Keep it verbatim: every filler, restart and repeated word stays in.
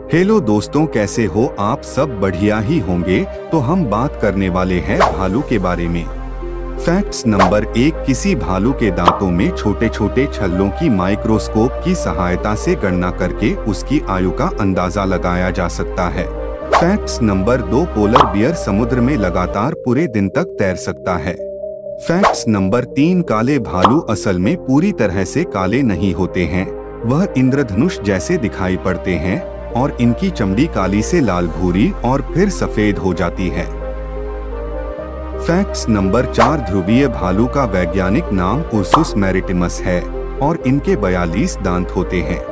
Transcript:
Hello दोस्तों, कैसे हो आप सब? बढ़िया ही होंगे। तो हम बात करने वाले हैं भालू के बारे में। फैक्ट्स नंबर एक, किसी भालू के दांतों में छोटे छोटे छल्लों की माइक्रोस्कोप की सहायता से गणना करके उसकी आयु का अंदाजा लगाया जा सकता है। फैक्ट्स नंबर दो, पोलर बियर समुद्र में लगातार पूरे दिन तक तैर सकता है। फैक्ट्स नंबर तीन, काले भालू असल में पूरी तरह से काले नहीं होते हैं, वह इंद्रधनुष जैसे दिखाई पड़ते हैं और इनकी चमड़ी काली से लाल भूरी और फिर सफेद हो जाती है। फैक्ट्स नंबर चार, ध्रुवीय भालू का वैज्ञानिक नाम उर्सुस मैरिटिमस है और इनके बयालीस दांत होते हैं।